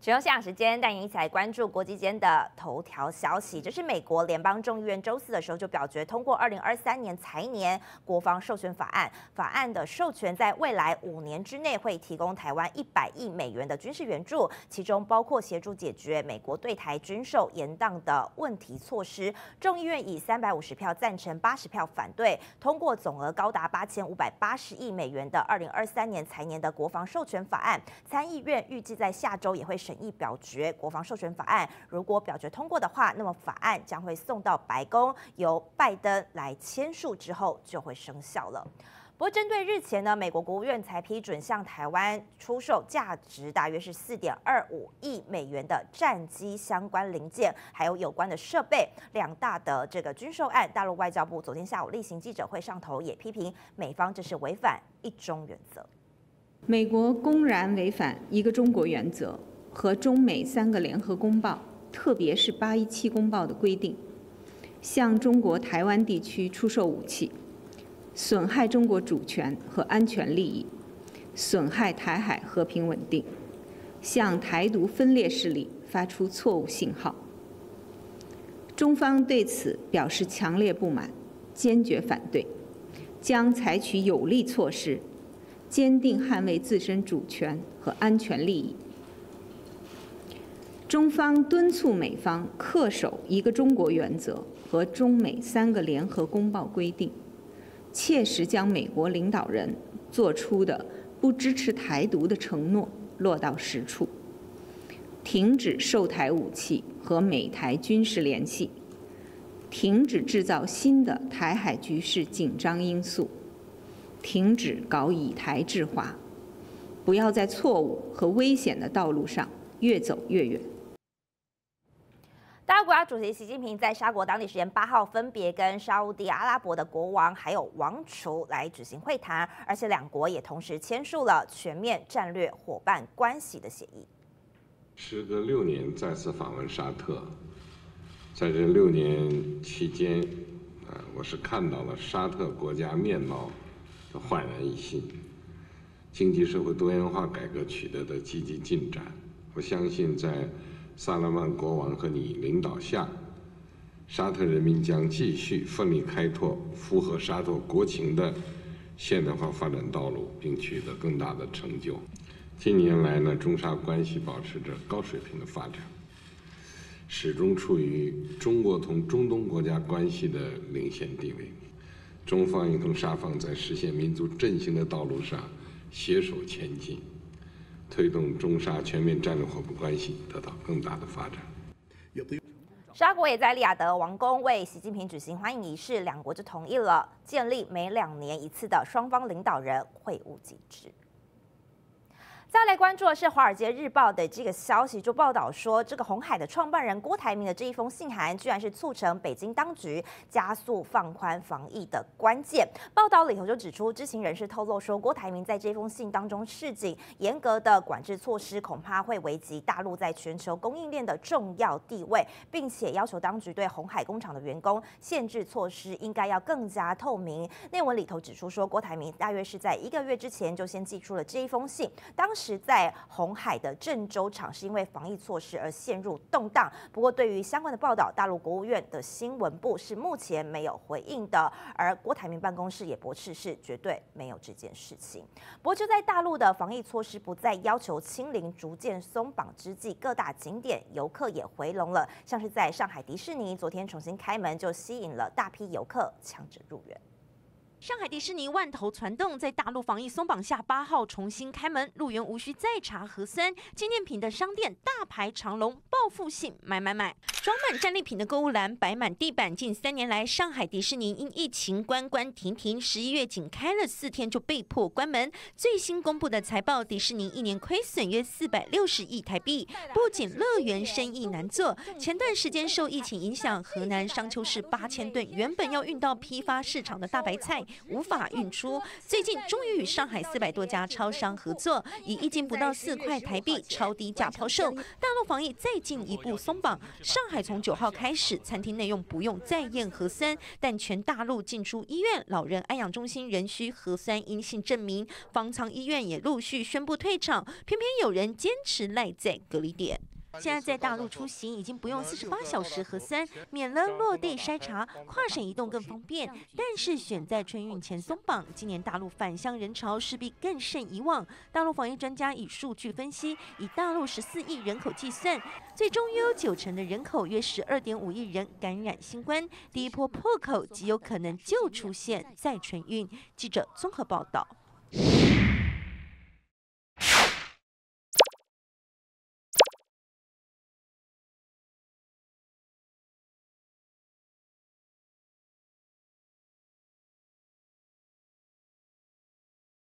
使用现场时间，带您一起来关注国际间的头条消息。这是美国联邦众议院周四的时候就表决通过2023年财年国防授权法案。法案的授权在未来5年之内会提供台湾100亿美元的军事援助，其中包括协助解决美国对台军售延宕的问题措施。众议院以350票赞成、80票反对，通过总额高达8580亿美元的2023年财年的国防授权法案。参议院预计在下周也会审议表决国防授权法案，如果表决通过的话，那么法案将会送到白宫，由拜登来签署之后就会生效了。不过，针对日前呢，美国国务院才批准向台湾出售价值大约是4.25亿美元的战机相关零件，还有有关的设备，2大的这个军售案，大陆外交部昨天下午例行记者会上头也批评美方这是违反一中原则。 美国公然违反一个中国原则和中美3个联合公报，特别是817公报的规定，向中国台湾地区出售武器，损害中国主权和安全利益，损害台海和平稳定，向台独分裂势力发出错误信号。中方对此表示强烈不满，坚决反对，将采取有力措施，坚定捍卫自身主权和安全利益。中方敦促美方恪守一个中国原则和中美3个联合公报规定，切实将美国领导人做出的不支持台独的承诺落到实处，停止售台武器和美台军事联系，停止制造新的台海局势紧张因素，停止搞以台制华，不要在错误和危险的道路上越走越远。 大陆国家主席习近平在沙国当地时间8号分别跟沙烏地阿拉伯的国王还有王储来举行会谈，而且2国也同时签署了全面战略伙伴关系的协议。 时隔6年再次访问沙特，在这6年期间，我是看到了沙特国家面貌的焕然一新，经济社会多元化改革取得的积极进展。我相信在萨勒曼国王和你领导下，沙特人民将继续奋力开拓符合沙特国情的现代化发展道路，并取得更大的成就。近年来呢，中沙关系保持着高水平的发展，始终处于中国同中东国家关系的领先地位。中方应同沙方在实现民族振兴的道路上携手前进，推动中沙全面战略伙伴关系得到更大的发展。 沙国也在利雅得王宫为习近平举行欢迎仪式，2国就同意了建立每2年1次的双方领导人会晤机制。再来关注的是《华尔街日报》的这个消息，就报道说，这个鸿海的创办人郭台铭的这一封信函，居然是促成北京当局加速放宽防疫的关键。报道里头就指出，知情人士透露说，郭台铭在这封信当中示警，严格的管制措施恐怕会危及大陆在全球供应链的重要地位，并且要求当局对鸿海工厂的员工限制措施应该要更加透明。内文里头指出说，郭台铭大约是在1个月之前就先寄出了这一封信，当时在鸿海的郑州厂是因为防疫措施而陷入动荡。不过，对于相关的报道，大陆国务院的新闻部是目前没有回应的，而郭台铭办公室也驳斥是绝对没有这件事情。不过，就在大陆的防疫措施不再要求清零逐渐松绑之际，各大景点游客也回笼了，像是在上海迪士尼昨天重新开门，就吸引了大批游客抢着入园。 上海迪士尼万头攒动，在大陆防疫松绑下，8号重新开门，入园无需再查核酸，纪念品的商店大排长龙，报复性买，装满战利品的购物篮摆满地板。近3年来，上海迪士尼因疫情关停，11月仅开了4天就被迫关门。最新公布的财报，迪士尼1年亏损约460亿台币，不仅乐园生意难做，前段时间受疫情影响，河南商丘市8000吨原本要运到批发市场的大白菜， 无法运出。最近终于与上海400多家超商合作，以1斤不到4块台币超低价抛售。大陆防疫再进一步松绑，上海从9号开始，餐厅内用不用再验核酸，但全大陆进出医院、老人安养中心仍需核酸阴性证明，方舱医院也陆续宣布退场，偏偏有人坚持赖在隔离点。现在在大陆出行已经不用48小时核酸，免了落地筛查，跨省移动更方便。但是选在春运前松绑，今年大陆返乡人潮势必更胜以往。大陆防疫专家以数据分析，以大陆14亿人口计算，最终约有90%的人口，约12.5亿人感染新冠。第一波破口极有可能就出现在春运。记者综合报道。